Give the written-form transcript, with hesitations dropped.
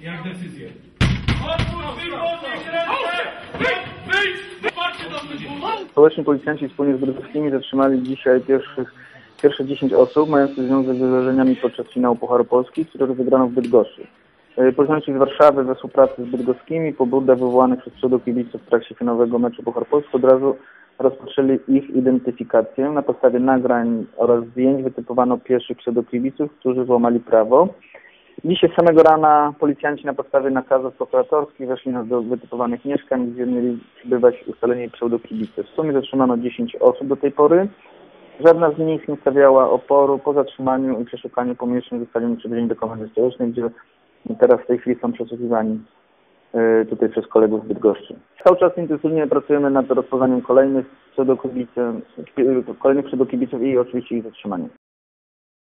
jak decyzję. Społeczni policjanci wspólnie z bydgoskimi zatrzymali dzisiaj pierwsze 10 osób mających związek z wydarzeniami podczas finału Pucharu Polski, które rozegrano w Bydgoszczy. Policjanci z Warszawy we współpracy z bydgoskimi po burdach wywołanych przez pseudokibiców w trakcie finałowego meczu Puchar Polski od razu rozpoczęli ich identyfikację. Na podstawie nagrań oraz zdjęć wytypowano pierwszych pseudokibiców, którzy złamali prawo. Dzisiaj z samego rana policjanci na podstawie nakazów prokuratorskich weszli do wytypowanych mieszkań, gdzie mieli przybywać ustaleni pseudokibice. W sumie zatrzymano 10 osób do tej pory. Żadna z nich nie stawiała oporu. Po zatrzymaniu i przeszukaniu pomieszczeń zostali przewiezieni do komendy stołecznej, gdzie teraz w tej chwili są przesłuchiwani tutaj przez kolegów z Bydgoszczy. Cały czas intensywnie pracujemy nad rozpoznaniem kolejnych pseudokibiców i oczywiście ich zatrzymaniem.